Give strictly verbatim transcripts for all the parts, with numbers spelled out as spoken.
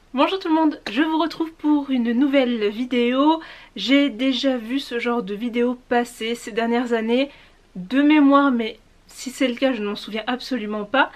Bonjour tout le monde, je vous retrouve pour une nouvelle vidéo. J'ai déjà vu ce genre de vidéo passer ces dernières années de mémoire, mais si c'est le cas je ne m'en souviens absolument pas.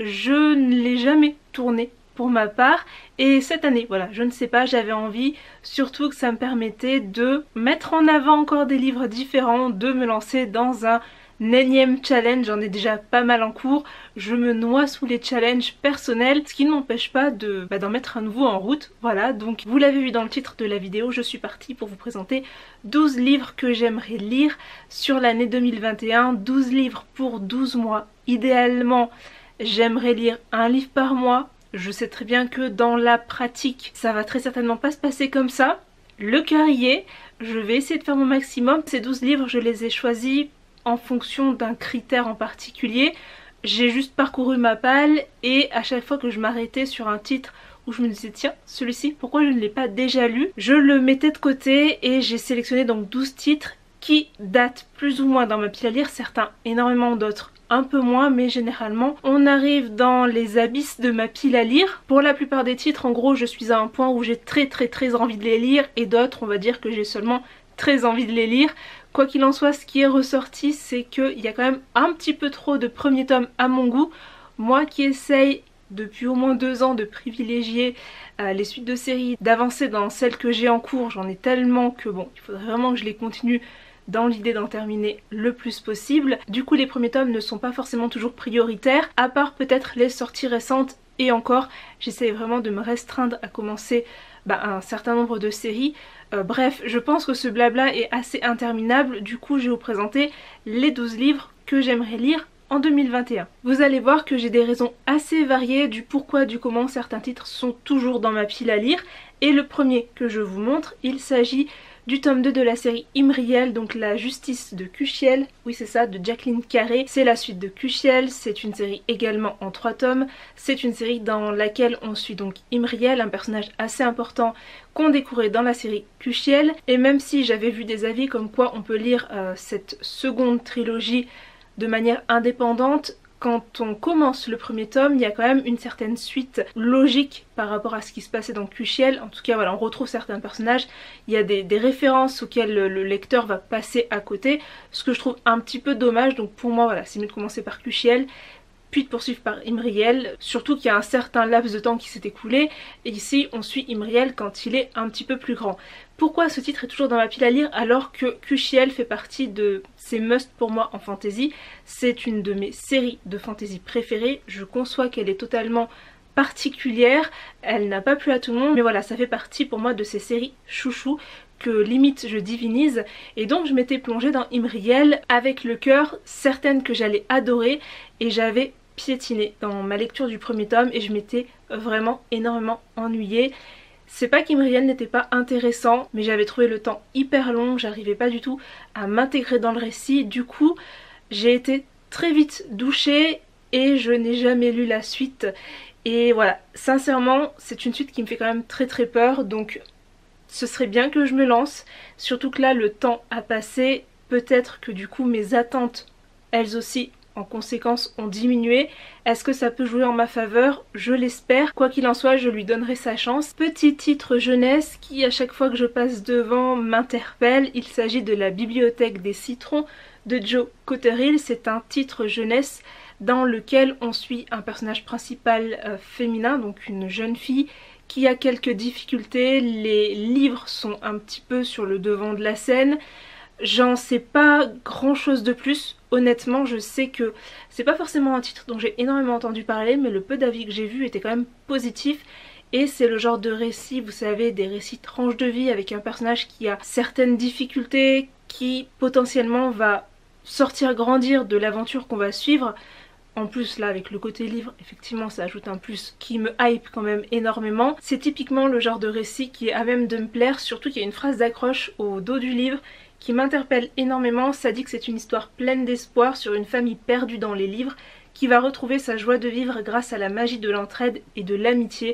Je ne l'ai jamais tourné pour ma part et cette année, voilà, je ne sais pas, j'avais envie surtout que ça me permettait de mettre en avant encore des livres différents, de me lancer dans un énième challenge. J'en ai déjà pas mal en cours, je me noie sous les challenges personnels, ce qui ne m'empêche pas de bah, d'en mettre un nouveau en route. Voilà, donc vous l'avez vu dans le titre de la vidéo, je suis partie pour vous présenter douze livres que j'aimerais lire sur l'année deux mille vingt et un, douze livres pour douze mois. Idéalement, j'aimerais lire un livre par mois. Je sais très bien que dans la pratique, ça va très certainement pas se passer comme ça. Le cœur y est, je vais essayer de faire mon maximum. Ces douze livres, je les ai choisis en fonction d'un critère en particulier. J'ai juste parcouru ma palle et à chaque fois que je m'arrêtais sur un titre où je me disais tiens, celui-ci, pourquoi je ne l'ai pas déjà lu, je le mettais de côté et j'ai sélectionné donc douze titres qui datent plus ou moins dans ma pile à lire, certains énormément, d'autres un peu moins, mais généralement on arrive dans les abysses de ma pile à lire. Pour la plupart des titres, en gros, je suis à un point où j'ai très très très envie de les lire et d'autres, on va dire que j'ai seulement très envie de les lire. Quoi qu'il en soit, ce qui est ressorti, c'est qu'il y a quand même un petit peu trop de premiers tomes à mon goût. Moi qui essaye depuis au moins deux ans de privilégier euh, les suites de séries, d'avancer dans celles que j'ai en cours, j'en ai tellement que bon, il faudrait vraiment que je les continue dans l'idée d'en terminer le plus possible. Du coup, les premiers tomes ne sont pas forcément toujours prioritaires, à part peut-être les sorties récentes, et encore, j'essaie vraiment de me restreindre à commencer bah, un certain nombre de séries. Euh, bref, je pense que ce blabla est assez interminable, du coup je vais vous présenter les douze livres que j'aimerais lire en deux mille vingt et un. Vous allez voir que j'ai des raisons assez variées du pourquoi, du comment certains titres sont toujours dans ma pile à lire. Et le premier que je vous montre, il s'agit du tome deux de la série Imriel, donc la justice de Kushiel, oui c'est ça, de Jacqueline Carré. C'est la suite de Kushiel, c'est une série également en trois tomes. C'est une série dans laquelle on suit donc Imriel, un personnage assez important qu'on découvrait dans la série Kushiel. Et même si j'avais vu des avis comme quoi on peut lire euh, cette seconde trilogie de manière indépendante, quand on commence le premier tome, il y a quand même une certaine suite logique par rapport à ce qui se passait dans Kushiel. En tout cas, voilà, on retrouve certains personnages, il y a des, des références auxquelles le, le lecteur va passer à côté, ce que je trouve un petit peu dommage. Donc pour moi, voilà, c'est mieux de commencer par Kushiel, puis de poursuivre par Imriel, surtout qu'il y a un certain laps de temps qui s'est écoulé, et ici on suit Imriel quand il est un petit peu plus grand. Pourquoi ce titre est toujours dans ma pile à lire alors que Kushiel fait partie de ces must pour moi en fantasy? C'est une de mes séries de fantasy préférées, je conçois qu'elle est totalement particulière, elle n'a pas plu à tout le monde, mais voilà, ça fait partie pour moi de ces séries chouchou que limite je divinise, et donc je m'étais plongée dans Imriel avec le cœur certaine que j'allais adorer, et j'avais piétiné dans ma lecture du premier tome et je m'étais vraiment énormément ennuyée. C'est pas qu'Imriel n'était pas intéressant, mais j'avais trouvé le temps hyper long, j'arrivais pas du tout à m'intégrer dans le récit. Du coup, j'ai été très vite douchée et je n'ai jamais lu la suite. Et voilà, sincèrement, c'est une suite qui me fait quand même très très peur, donc ce serait bien que je me lance. Surtout que là, le temps a passé, peut-être que du coup mes attentes, elles aussi, en conséquence, ont diminué. Est-ce que ça peut jouer en ma faveur? Je l'espère. Quoi qu'il en soit, je lui donnerai sa chance. Petit titre jeunesse qui, à chaque fois que je passe devant, m'interpelle. Il s'agit de La Bibliothèque des Citrons de Joe Cotterill. C'est un titre jeunesse dans lequel on suit un personnage principal euh, féminin, donc une jeune fille qui a quelques difficultés. Les livres sont un petit peu sur le devant de la scène. J'en sais pas grand chose de plus, honnêtement. Je sais que c'est pas forcément un titre dont j'ai énormément entendu parler, mais le peu d'avis que j'ai vu était quand même positif. Et c'est le genre de récit, vous savez, des récits tranches de vie avec un personnage qui a certaines difficultés, qui potentiellement va sortir grandir de l'aventure qu'on va suivre. En plus là avec le côté livre, effectivement ça ajoute un plus qui me hype quand même énormément. C'est typiquement le genre de récit qui est à même de me plaire, surtout qu'il y a une phrase d'accroche au dos du livre qui m'interpelle énormément. Ça dit que c'est une histoire pleine d'espoir sur une famille perdue dans les livres qui va retrouver sa joie de vivre grâce à la magie de l'entraide et de l'amitié.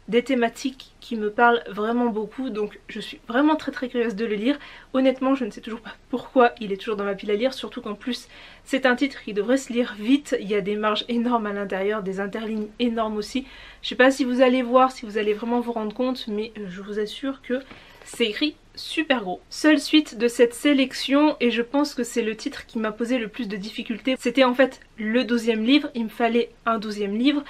des thématiques qui me parlent vraiment beaucoup, donc je suis vraiment très très curieuse de le lire. Honnêtement, je ne sais toujours pas pourquoi il est toujours dans ma pile à lire, surtout qu'en plus c'est un titre qui devrait se lire vite, il y a des marges énormes à l'intérieur, des interlignes énormes aussi. Je sais pas si vous allez voir, si vous allez vraiment vous rendre compte, mais je vous assure que c'est écrit super gros. Seule suite de cette sélection, et je pense que c'est le titre qui m'a posé le plus de difficultés, c'était en fait le douzième livre, il me fallait un douzième livre,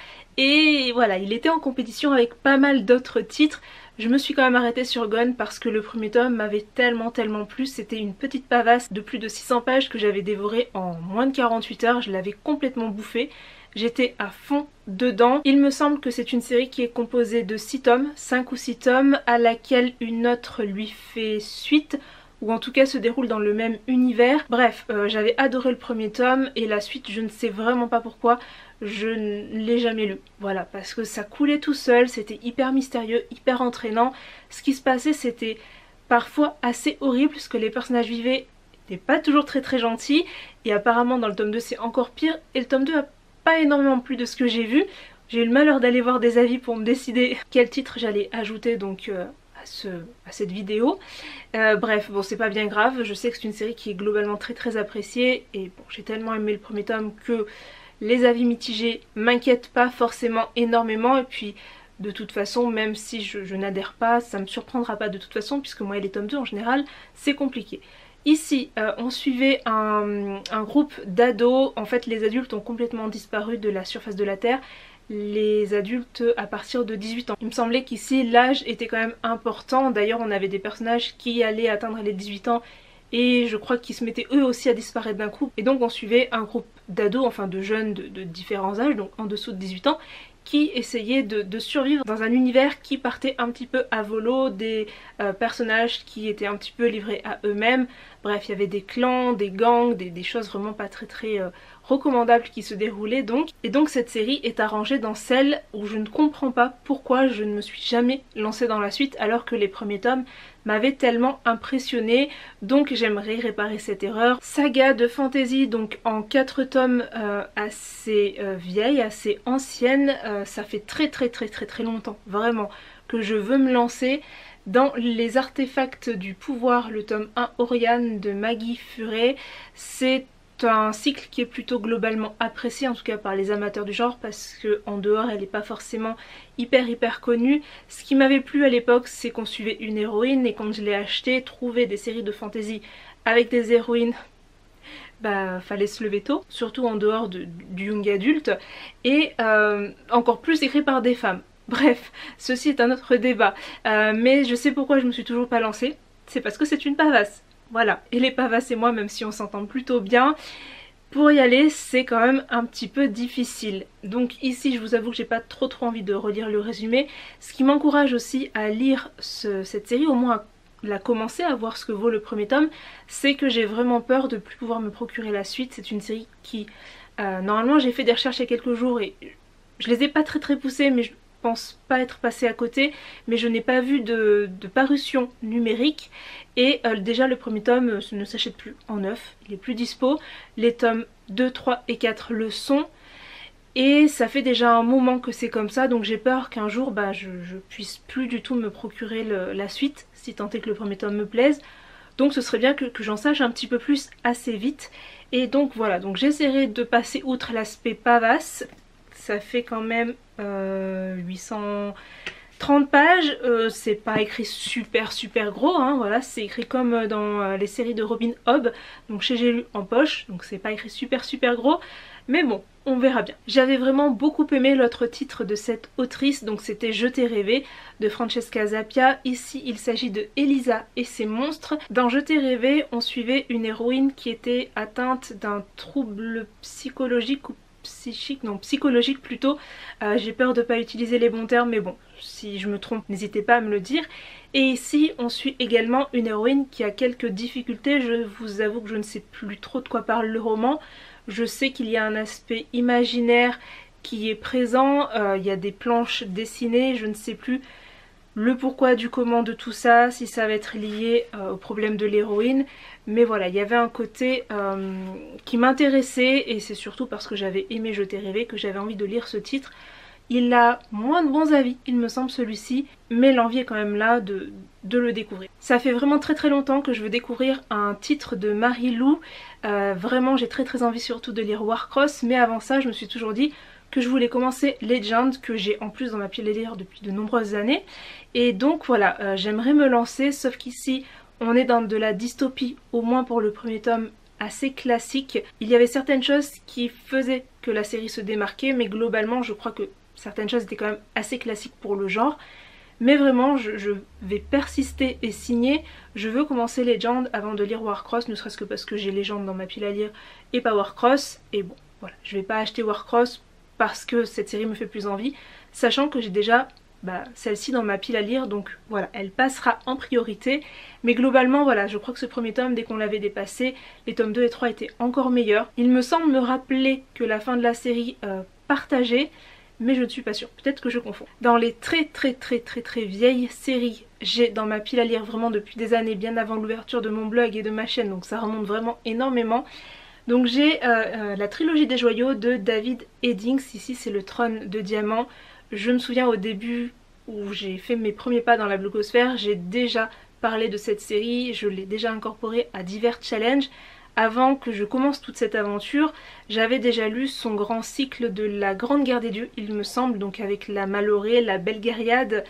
et voilà, il était en compétition avec pas mal d'autres titres. Je me suis quand même arrêtée sur Gone parce que le premier tome m'avait tellement tellement plu, c'était une petite pavasse de plus de six cents pages que j'avais dévorée en moins de quarante-huit heures, je l'avais complètement bouffée. J'étais à fond dedans. Il me semble que c'est une série qui est composée de six tomes, cinq ou six tomes, à laquelle une autre lui fait suite, ou en tout cas se déroule dans le même univers. Bref, euh, j'avais adoré le premier tome et la suite, je ne sais vraiment pas pourquoi, je ne l'ai jamais lu. Voilà, parce que ça coulait tout seul, c'était hyper mystérieux, hyper entraînant. Ce qui se passait, c'était parfois assez horrible, parce que les personnages vivaient n'étaient pas toujours très très gentils, et apparemment dans le tome deux c'est encore pire, et le tome deux a pas énormément plus de ce que j'ai vu. J'ai eu le malheur d'aller voir des avis pour me décider quel titre j'allais ajouter donc euh, à, ce, à cette vidéo. Euh, bref, bon c'est pas bien grave, je sais que c'est une série qui est globalement très très appréciée et bon j'ai tellement aimé le premier tome que les avis mitigés m'inquiètent pas forcément énormément, et puis de toute façon même si je, je n'adhère pas, ça me surprendra pas de toute façon puisque moi et les tomes deux en général c'est compliqué. Ici, euh, on suivait un, un groupe d'ados. En fait, les adultes ont complètement disparu de la surface de la Terre. Les adultes à partir de dix-huit ans. Il me semblait qu'ici, l'âge était quand même important. D'ailleurs, on avait des personnages qui allaient atteindre les dix-huit ans et je crois qu'ils se mettaient eux aussi à disparaître d'un coup. Et donc, on suivait un groupe d'ados, enfin de jeunes de, de différents âges, donc en dessous de dix-huit ans, qui essayaient de, de survivre dans un univers qui partait un petit peu à volo, des euh, personnages qui étaient un petit peu livrés à eux-mêmes. Bref, il y avait des clans, des gangs, des, des choses vraiment pas très très euh, recommandables qui se déroulaient donc. Et donc cette série est arrangée dans celle où je ne comprends pas pourquoi je ne me suis jamais lancée dans la suite alors que les premiers tomes m'avaient tellement impressionnée. Donc j'aimerais réparer cette erreur. Saga de fantasy donc en quatre tomes euh, assez euh, vieille, assez ancienne. Euh, ça fait très très très très très longtemps vraiment que je veux me lancer. Dans les artefacts du pouvoir, le tome un Oriane de Maggie Furet, c'est un cycle qui est plutôt globalement apprécié, en tout cas par les amateurs du genre, parce qu'en dehors elle n'est pas forcément hyper hyper connue. Ce qui m'avait plu à l'époque, c'est qu'on suivait une héroïne, et quand je l'ai acheté, trouver des séries de fantasy avec des héroïnes, bah fallait se lever tôt, surtout en dehors de, du young adulte, et euh, encore plus écrit par des femmes. Bref, ceci est un autre débat, euh, mais je sais pourquoi je me suis toujours pas lancée, c'est parce que c'est une pavasse. Voilà, et les pavasses et moi, même si on s'entend plutôt bien, pour y aller c'est quand même un petit peu difficile. Donc ici je vous avoue que j'ai pas trop trop envie de relire le résumé, ce qui m'encourage aussi à lire ce, cette série, au moins à la commencer, à voir ce que vaut le premier tome, c'est que j'ai vraiment peur de plus pouvoir me procurer la suite. C'est une série qui, euh, normalement j'ai fait des recherches il y a quelques jours et je les ai pas très très poussées, mais je pense pas être passée à côté, mais je n'ai pas vu de, de parution numérique, et euh, déjà le premier tome euh, ne s'achète plus en neuf, il est plus dispo, les tomes deux, trois et quatre le sont, et ça fait déjà un moment que c'est comme ça, donc j'ai peur qu'un jour bah, je, je puisse plus du tout me procurer le, la suite, si tant est que le premier tome me plaise. Donc ce serait bien que, que j'en sache un petit peu plus assez vite. Et donc voilà, donc j'essaierai de passer outre l'aspect pavasse. Ça fait quand même euh, huit cent trente pages, euh, c'est pas écrit super super gros, hein, voilà, c'est écrit comme dans euh, les séries de Robin Hobb, donc chez J'ai lu en poche, donc c'est pas écrit super super gros, mais bon, on verra bien. J'avais vraiment beaucoup aimé l'autre titre de cette autrice, donc c'était Je t'ai rêvé de Francesca Zappia. Ici il s'agit de Elisa et ses monstres. Dans Je t'ai rêvé, on suivait une héroïne qui était atteinte d'un trouble psychologique ou psychique, non psychologique plutôt, euh, j'ai peur de pas utiliser les bons termes, mais bon, si je me trompe n'hésitez pas à me le dire. Et ici on suit également une héroïne qui a quelques difficultés, je vous avoue que je ne sais plus trop de quoi parle le roman. Je sais qu'il y a un aspect imaginaire qui est présent, euh, il y a des planches dessinées, je ne sais plus le pourquoi du comment de tout ça, si ça va être lié euh, au problème de l'héroïne, mais voilà, il y avait un côté euh, qui m'intéressait, et c'est surtout parce que j'avais aimé Je t'ai rêvé que j'avais envie de lire ce titre Il a moins de bons avis, il me semble, celui-ci, mais l'envie est quand même là de, de le découvrir. Ça fait vraiment très très longtemps que je veux découvrir un titre de Marie-Lou. Euh, vraiment, j'ai très très envie surtout de lire Warcross, mais avant ça, je me suis toujours dit que je voulais commencer Legend, que j'ai en plus dans ma pile à lire depuis de nombreuses années. Et donc voilà, euh, j'aimerais me lancer, sauf qu'ici, on est dans de la dystopie, au moins pour le premier tome, assez classique. Il y avait certaines choses qui faisaient que la série se démarquait, mais globalement, je crois que certaines choses étaient quand même assez classiques pour le genre. Mais vraiment, je, je vais persister et signer. Je veux commencer Legend avant de lire Warcross, ne serait-ce que parce que j'ai Legend dans ma pile à lire et pas Warcross. Et bon, voilà, je vais pas acheter Warcross parce que cette série me fait plus envie, sachant que j'ai déjà bah, celle-ci dans ma pile à lire, donc voilà, elle passera en priorité. Mais globalement, voilà, je crois que ce premier tome, dès qu'on l'avait dépassé, les tomes deux et trois étaient encore meilleurs. Il me semble me rappeler que la fin de la série euh, partageait, mais je ne suis pas sûre, peut-être que je confonds. Dans les très très très très très vieilles séries, j'ai dans ma pile à lire vraiment depuis des années, bien avant l'ouverture de mon blog et de ma chaîne, donc ça remonte vraiment énormément. Donc j'ai euh, euh, la trilogie des joyaux de David Eddings, ici c'est le trône de diamant. Je me souviens au début où j'ai fait mes premiers pas dans la blogosphère, j'ai déjà parlé de cette série, je l'ai déjà incorporée à divers challenges. Avant que je commence toute cette aventure, j'avais déjà lu son grand cycle de la Grande Guerre des Dieux, il me semble, donc avec la Malorée, la Belgariade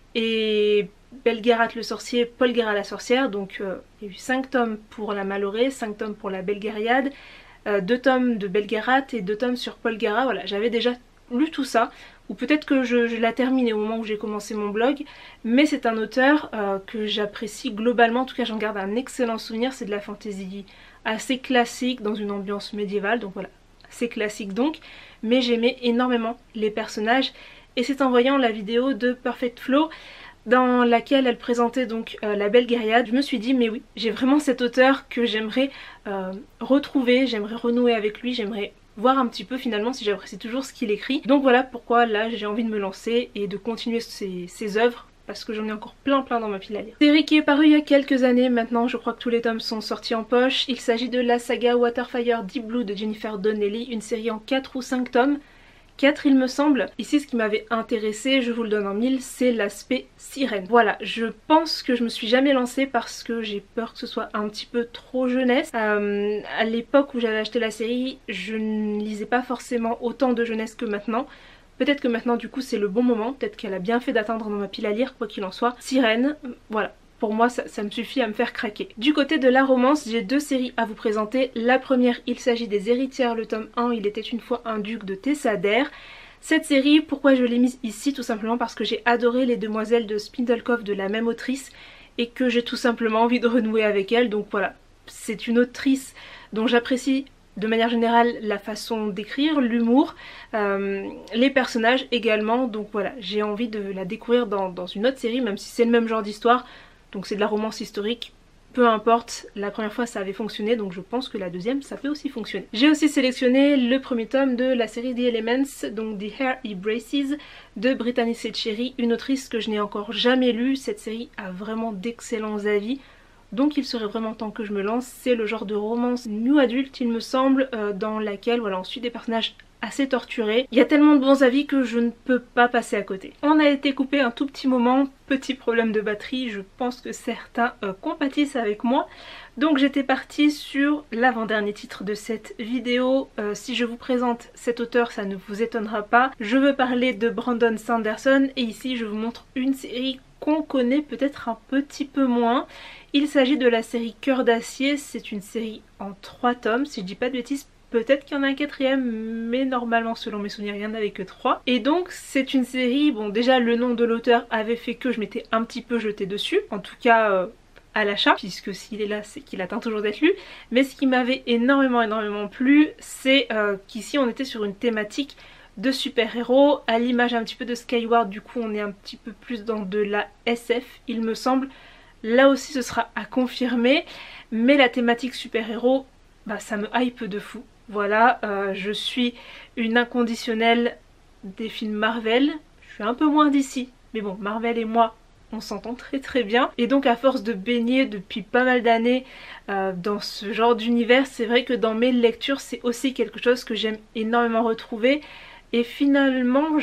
et Belgarat le sorcier, Polgara la sorcière. Donc euh, il y a eu cinq tomes pour la Malorée, cinq tomes pour la Belgariade, euh, deux tomes de Belgarat et deux tomes sur Polgara. Voilà, j'avais déjà lu tout ça, ou peut-être que je, je l'ai terminé au moment où j'ai commencé mon blog, mais c'est un auteur euh, que j'apprécie globalement, en tout cas j'en garde un excellent souvenir. C'est de la fantasy assez classique dans une ambiance médiévale, donc voilà, c'est classique donc, mais j'aimais énormément les personnages, et c'est en voyant la vidéo de Perfect Flow dans laquelle elle présentait donc euh, la Belgariade, je me suis dit mais oui, j'ai vraiment cet auteur que j'aimerais euh, retrouver, j'aimerais renouer avec lui, j'aimerais voir un petit peu finalement si j'apprécie toujours ce qu'il écrit. Donc voilà pourquoi là j'ai envie de me lancer et de continuer ses, ses œuvres, parce que j'en ai encore plein plein dans ma pile à lire. Série qui est parue il y a quelques années maintenant, je crois que tous les tomes sont sortis en poche. Il s'agit de la saga Waterfire Deep Blue de Jennifer Donnelly, une série en quatre ou cinq tomes. quatre il me semble. Ici ce qui m'avait intéressé, je vous le donne en mille, c'est l'aspect sirène. Voilà, je pense que je me suis jamais lancée parce que j'ai peur que ce soit un petit peu trop jeunesse. Euh, à l'époque où j'avais acheté la série, je ne lisais pas forcément autant de jeunesse que maintenant. Peut-être que maintenant du coup c'est le bon moment, peut-être qu'elle a bien fait d'attendre dans ma pile à lire, quoi qu'il en soit. Sirène, voilà. Pour moi ça, ça me suffit à me faire craquer. Du côté de la romance, j'ai deux séries à vous présenter. La première, il s'agit des Héritières, le tome un, Il était une fois un duc de Tessader. Cette série, pourquoi je l'ai mise ici? Tout simplement parce que j'ai adoré les Demoiselles de Spindlecove de la même autrice et que j'ai tout simplement envie de renouer avec elle. Donc voilà, c'est une autrice dont j'apprécie de manière générale la façon d'écrire, l'humour, euh, les personnages également. Donc voilà, j'ai envie de la découvrir dans, dans une autre série, même si c'est le même genre d'histoire. Donc c'est de la romance historique, peu importe, la première fois ça avait fonctionné, donc je pense que la deuxième ça peut aussi fonctionner. J'ai aussi sélectionné le premier tome de la série The Elements, donc The Hair He Braces de Brittany Setcheri, une autrice que je n'ai encore jamais lue. Cette série a vraiment d'excellents avis, donc il serait vraiment temps que je me lance. C'est le genre de romance new adulte il me semble, euh, dans laquelle voilà, on suit des personnages assez torturés. Il y a tellement de bons avis que je ne peux pas passer à côté. On a été coupé un tout petit moment, petit problème de batterie, je pense que certains euh, compatissent avec moi. Donc j'étais partie sur l'avant-dernier titre de cette vidéo. Euh, si je vous présente cet auteur, ça ne vous étonnera pas. Je veux parler de Brandon Sanderson et ici je vous montre une série qu'on connaît peut-être un petit peu moins. Il s'agit de la série Cœur d'acier, c'est une série en trois tomes, si je dis pas de bêtises. Peut-être qu'il y en a un quatrième, mais normalement selon mes souvenirs il n'y en avait que trois. Et donc c'est une série, bon déjà le nom de l'auteur avait fait que je m'étais un petit peu jetée dessus, en tout cas euh, à l'achat, puisque s'il est là c'est qu'il attend toujours d'être lu. Mais ce qui m'avait énormément énormément plu, c'est euh, qu'ici on était sur une thématique de super-héros, à l'image un petit peu de Skyward. Du coup on est un petit peu plus dans de la S F il me semble. Là aussi ce sera à confirmer, mais la thématique super-héros, bah ça me hype de fou. Voilà, euh, je suis une inconditionnelle des films Marvel, je suis un peu moins d'ici, mais bon, Marvel et moi, on s'entend très très bien. Et donc à force de baigner depuis pas mal d'années euh, dans ce genre d'univers, c'est vrai que dans mes lectures, c'est aussi quelque chose que j'aime énormément retrouver. Et finalement, j'ai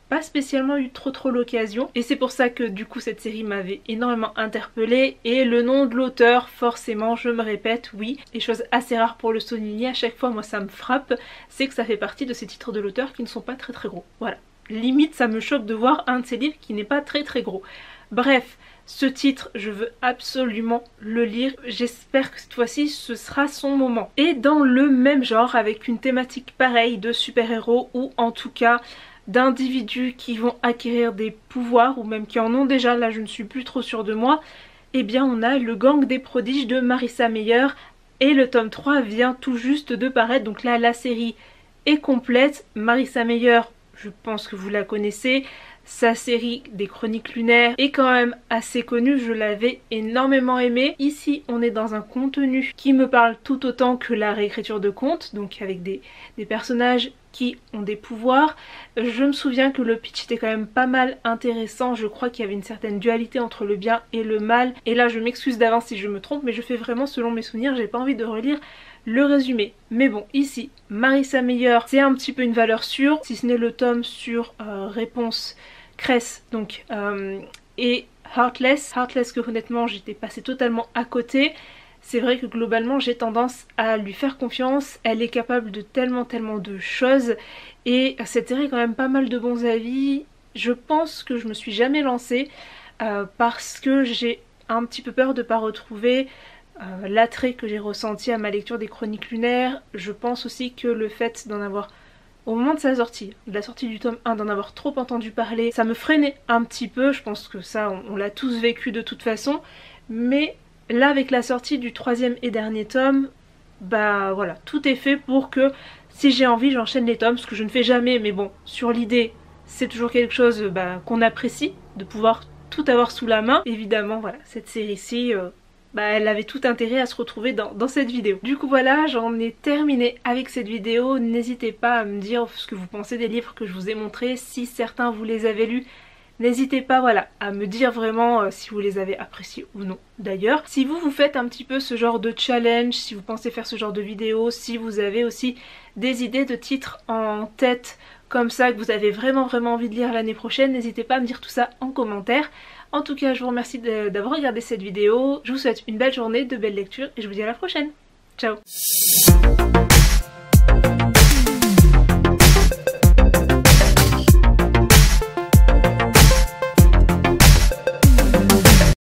pas spécialement eu trop trop l'occasion et c'est pour ça que du coup cette série m'avait énormément interpellée. Et le nom de l'auteur, forcément je me répète, oui, et chose assez rare pour le Sonini, à chaque fois moi ça me frappe, c'est que ça fait partie de ces titres de l'auteur qui ne sont pas très très gros. Voilà, limite ça me choque de voir un de ses livres qui n'est pas très très gros. Bref, ce titre, je veux absolument le lire. J'espère que cette fois-ci, ce sera son moment. Et dans le même genre, avec une thématique pareille de super-héros, ou en tout cas d'individus qui vont acquérir des pouvoirs, ou même qui en ont déjà, là je ne suis plus trop sûre de moi, eh bien on a Le Gang des Prodiges de Marissa Meyer. Et le tome trois vient tout juste de paraître, donc là la série est complète. Marissa Meyer, je pense que vous la connaissez. Sa série des Chroniques lunaires est quand même assez connue, je l'avais énormément aimée. Ici on est dans un contenu qui me parle tout autant que la réécriture de contes, donc avec des, des personnages qui ont des pouvoirs. Je me souviens que le pitch était quand même pas mal intéressant, je crois qu'il y avait une certaine dualité entre le bien et le mal. Et là je m'excuse d'avance si je me trompe, mais je fais vraiment selon mes souvenirs, j'ai pas envie de relire le résumé. Mais bon, ici, Marissa Meyer, c'est un petit peu une valeur sûre, si ce n'est le tome sur euh, Réponse Cress, donc, euh, et Heartless. Heartless que honnêtement j'étais passée totalement à côté. C'est vrai que globalement j'ai tendance à lui faire confiance, elle est capable de tellement tellement de choses et cette série a quand même pas mal de bons avis. Je pense que je me suis jamais lancée euh, parce que j'ai un petit peu peur de ne pas retrouver euh, l'attrait que j'ai ressenti à ma lecture des Chroniques lunaires. Je pense aussi que le fait d'en avoir, au moment de sa sortie, de la sortie du tome un, d'en avoir trop entendu parler, ça me freinait un petit peu. Je pense que ça on, on l'a tous vécu de toute façon, mais là avec la sortie du troisième et dernier tome, bah voilà, tout est fait pour que si j'ai envie j'enchaîne les tomes, ce que je ne fais jamais, mais bon, sur l'idée c'est toujours quelque chose bah, qu'on apprécie, de pouvoir tout avoir sous la main. Évidemment voilà, cette série-ci, euh, bah, elle avait tout intérêt à se retrouver dans, dans cette vidéo. Du coup voilà, j'en ai terminé avec cette vidéo. N'hésitez pas à me dire ce que vous pensez des livres que je vous ai montrés, si certains vous les avez lus. N'hésitez pas voilà, à me dire vraiment euh, si vous les avez appréciés ou non d'ailleurs. Si vous vous faites un petit peu ce genre de challenge, si vous pensez faire ce genre de vidéo, si vous avez aussi des idées de titres en tête comme ça que vous avez vraiment vraiment envie de lire l'année prochaine, n'hésitez pas à me dire tout ça en commentaire. En tout cas je vous remercie d'avoir regardé cette vidéo, je vous souhaite une belle journée, de belles lectures et je vous dis à la prochaine. Ciao.